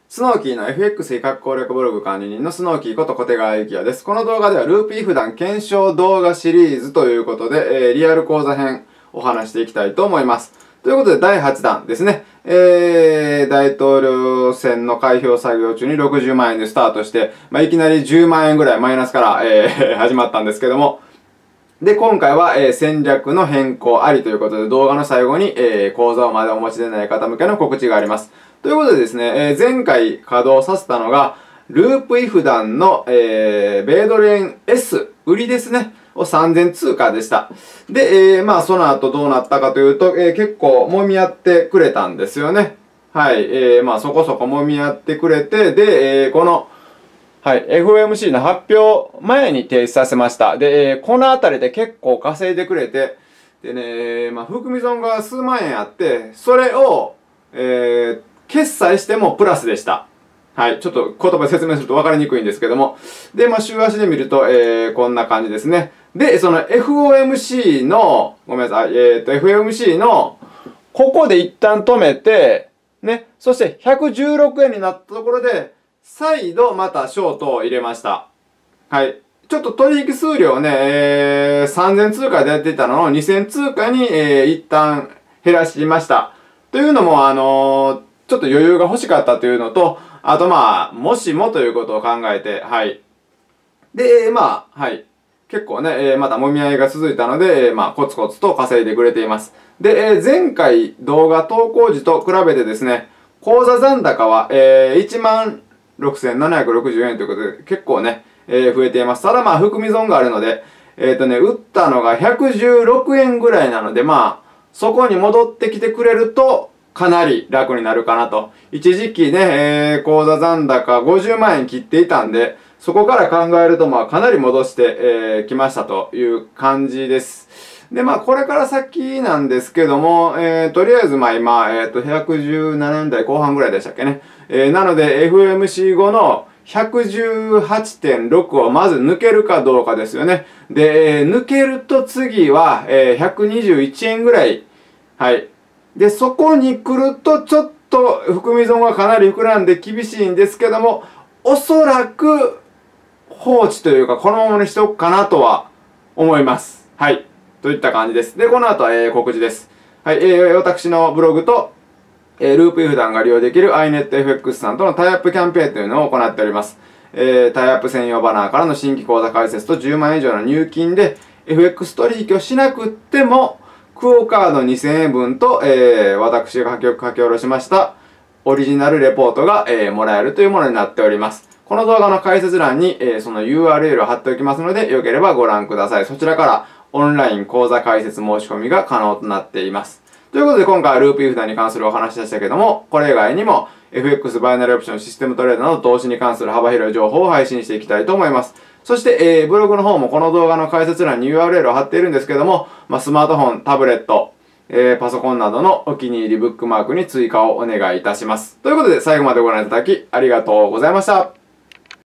スノーキーの FX 非核攻略ブログ管理人のスノーキーこと小手川幸也です。この動画ではループイフダン検証動画シリーズということで、リアル講座編お話していきたいと思います。ということで第8弾ですね。大統領選の開票作業中に60万円でスタートして、いきなり10万円ぐらいマイナスから、始まったんですけども、で、今回は、戦略の変更ありということで動画の最後に、講座をまだお持ちでない方向けの告知があります。ということでですね、前回稼働させたのが、ループイフダンの、米ドル円 S 売りですね、を3000通貨でした。で、その後どうなったかというと、結構揉み合ってくれたんですよね。はい、そこそこ揉み合ってくれて、で、この、はい、FOMC の発表前に停止させました。で、このあたりで結構稼いでくれて、でね、含み損が数万円あって、それを、決済してもプラスでした。はい。ちょっと言葉で説明すると分かりにくいんですけども。で、週足で見ると、こんな感じですね。で、その FOMC の、ごめんなさい、FOMC の、ここで一旦止めて、ね、そして116円になったところで、再度またショートを入れました。はい。ちょっと取引数量ね、3000通貨でやっていたのを2000通貨に、一旦減らしました。というのも、ちょっと余裕が欲しかったというのと、あともしもということを考えて、はい。で、はい。結構ね、また揉み合いが続いたので、コツコツと稼いでくれています。で、前回動画投稿時と比べてですね、口座残高は、16,760円ということで、結構ね、増えています。ただ含み損があるので、売ったのが116円ぐらいなので、そこに戻ってきてくれると、かなり楽になるかなと。一時期ね、口座残高50万円切っていたんで、そこから考えるとかなり戻して、きましたという感じです。で、これから先なんですけども、とりあえず今、117円台後半ぐらいでしたっけね。なので、FOMC 後の118.6 をまず抜けるかどうかですよね。で、抜けると次は、121円ぐらい。はい。で、そこに来るとちょっと含み損がかなり膨らんで厳しいんですけども、おそらく放置というかこのままにしておくかなとは思います。はい。といった感じです。で、この後は、告知です。はい。私のブログと、ループイフダンが利用できる iNetFX さんとのタイアップキャンペーンというのを行っております。タイアップ専用バナーからの新規口座開設と10万円以上の入金で FX 取引をしなくってもクオカード2000円分と、私が書き下ろしましたオリジナルレポートが、もらえるというものになっております。この動画の解説欄に、その URL を貼っておきますので、よければご覧ください。そちらからオンライン講座開設申し込みが可能となっています。ということで今回はループイフダンに関するお話でしたけども、これ以外にも FX バイナリオプションシステムトレーダーなど投資に関する幅広い情報を配信していきたいと思います。そして、ブログの方もこの動画の解説欄に URL を貼っているんですけども、スマートフォン、タブレット、パソコンなどのお気に入りブックマークに追加をお願いいたします。ということで最後までご覧いただきありがとうございました。